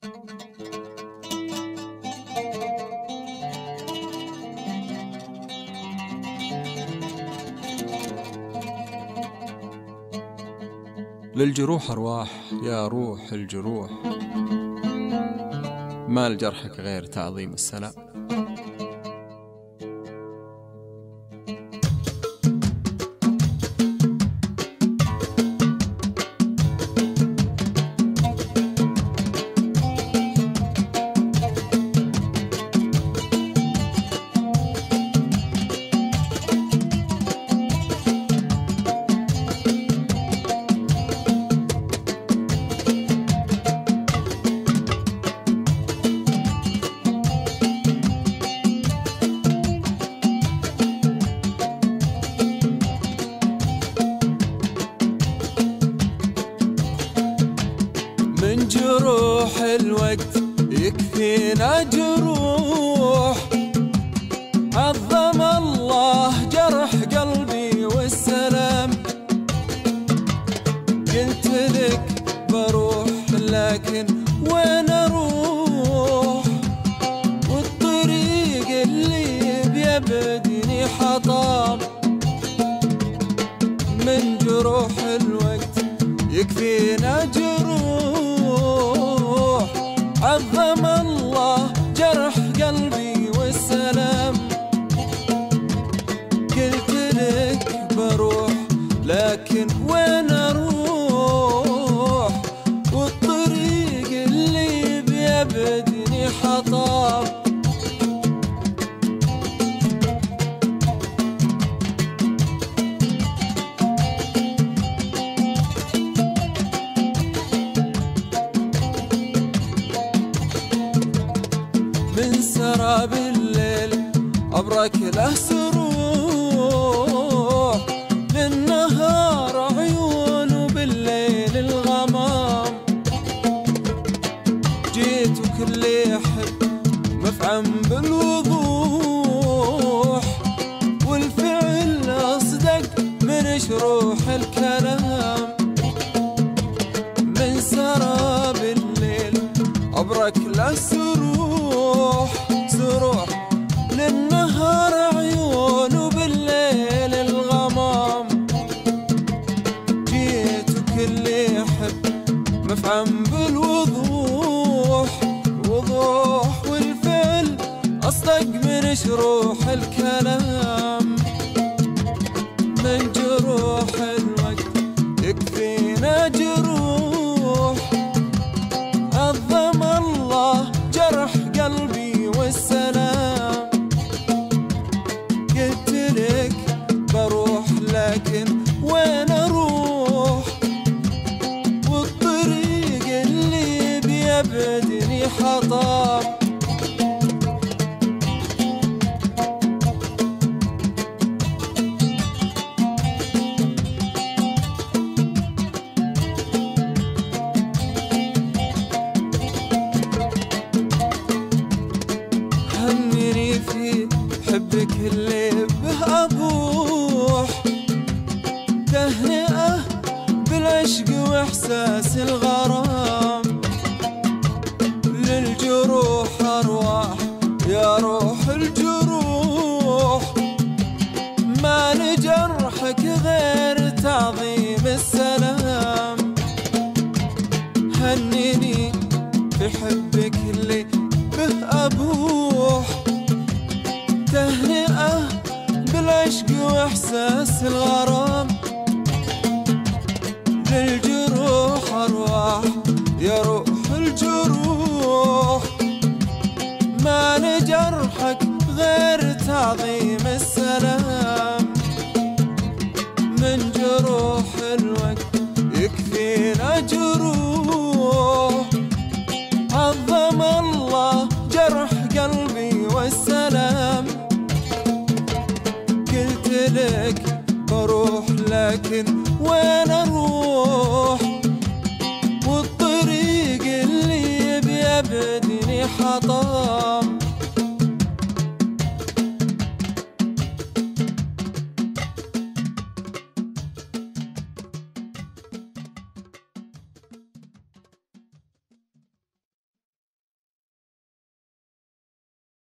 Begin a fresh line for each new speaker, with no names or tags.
للجروح أرواح يا روح الجروح، ما لجرحك غير تعظيم السلام.
من جروح الوقت يكفينا جروح، عظم الله جرح قلبي والسلام. قلت لك بروح لكن وين اروح، والطريق اللي بيبدني حطام. من جروح الوقت يكفينا جروح، عظم الله جرح قلبي والسلام. قلت لك بروح لكن وين اروح، والطريق اللي بيبدني حطام. من سراب الليل أبرك له سروح، للنهار عيون وبالليل الغمام. جيت وكل يحب مفعم بالوضوح، والفعل أصدق من شروح الكلام. من سراب الليل أبرك له سروح، للنهار عيون وبالليل الغمام. جيت وكل يحب مفعم بالوضوح، والفعل أصدق من شروح الكلام. من جروح الوقت يكفينا جروح، عظم الله جرح قلبي والسلام. قلت لك بروح لكن وين اروح، والطريق اللي بيبدني حطام. هنيني في حبك اللي به أبوح، تهنئة بالعشق وإحساس الغرام. للجروح أرواح يا روح الجروح، ما لجرحك غير تعظيم السلام. هنيني في حبك اللي به أبوح، تهنئة بالعشق وإحساس الغرام. للجروح أرواح يا روح الجروح، ما لجرحك غير تعظيم السلام. من جروح الوقت يكفينا جروح، عظم الله جرح قلبي والسلام. قلت لك بروح لكن وين اروح، والطريق اللي بيبدني حطام.